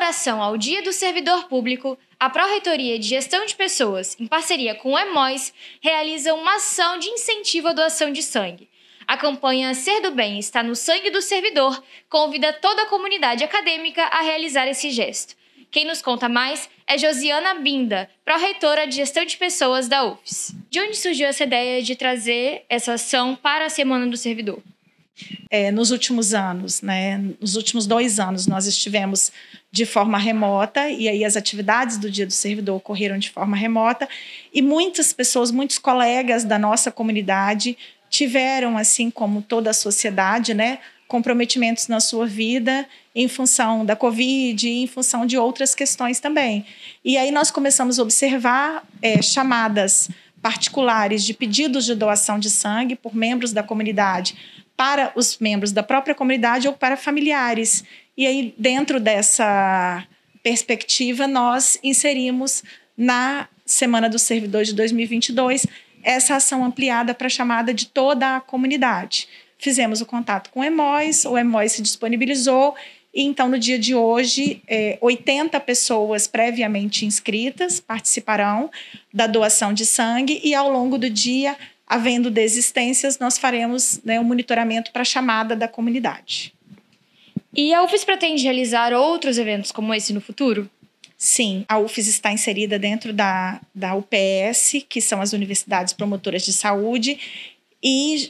comemoração ao Dia do Servidor Público, a Pró-Reitoria de Gestão de Pessoas, em parceria com o EMOIS, realiza uma ação de incentivo à doação de sangue. A campanha Ser do Bem está no sangue do servidor convida toda a comunidade acadêmica a realizar esse gesto. Quem nos conta mais é Josiana Binda, pró-reitora de Gestão de Pessoas da UFES. De onde surgiu essa ideia de trazer essa ação para a Semana do Servidor? Nos últimos anos, nos últimos 2 anos, nós estivemos de forma remota e aí as atividades do Dia do Servidor ocorreram de forma remota e muitas pessoas, muitos colegas da nossa comunidade tiveram, assim como toda a sociedade, comprometimentos na sua vida em função da Covid e em função de outras questões também. E aí nós começamos a observar chamadas particulares de pedidos de doação de sangue por membros da comunidade para os membros da própria comunidade ou para familiares. E aí, dentro dessa perspectiva, nós inserimos na Semana do Servidor de 2022 essa ação ampliada para a chamada de toda a comunidade. Fizemos o contato com o EMOIS se disponibilizou e então no dia de hoje 80 pessoas previamente inscritas participarão da doação de sangue e ao longo do dia, havendo desistências, nós faremos o monitoramento para a chamada da comunidade. E a UFES pretende realizar outros eventos como esse no futuro? Sim, a UFES está inserida dentro da UPS, que são as Universidades Promotoras de Saúde, e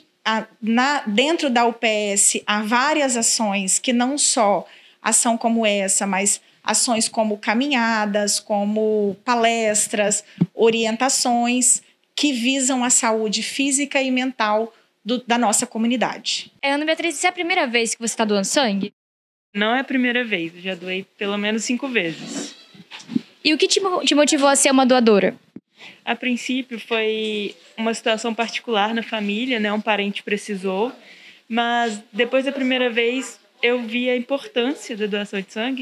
dentro da UPS há várias ações que não só ação como essa, mas ações como caminhadas, como palestras, orientações que visam a saúde física e mental da nossa comunidade. Ana Beatriz, essa é a primeira vez que você está doando sangue? Não é a primeira vez, eu já doei pelo menos 5 vezes. E o que te motivou a ser uma doadora? A princípio foi uma situação particular na família, um parente precisou, mas depois da primeira vez eu vi a importância da doação de sangue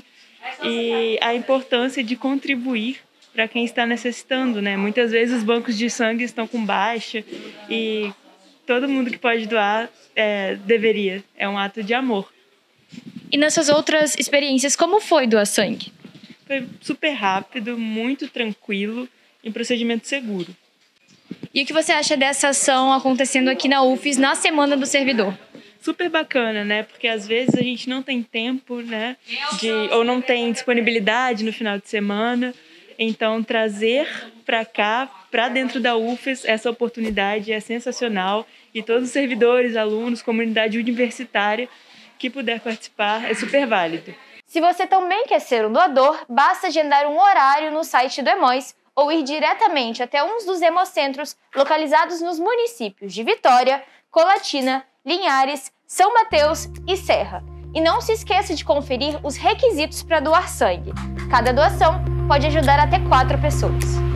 e a importância de contribuir para quem está necessitando, Muitas vezes os bancos de sangue estão com baixa e todo mundo que pode doar deveria. É um ato de amor. E nessas outras experiências, como foi doar sangue? Foi super rápido, muito tranquilo e um procedimento seguro. E o que você acha dessa ação acontecendo aqui na UFES na Semana do Servidor? Super bacana, Porque às vezes a gente não tem tempo, ou não tem disponibilidade no final de semana. Então, trazer para cá, para dentro da UFES, essa oportunidade é sensacional. E todos os servidores, alunos, comunidade universitária que puder participar é super válido. Se você também quer ser um doador, basta agendar um horário no site do EMOIS ou ir diretamente até um dos hemocentros localizados nos municípios de Vitória, Colatina, Linhares, São Mateus e Serra. E não se esqueça de conferir os requisitos para doar sangue. Cada doação pode ajudar até 4 pessoas.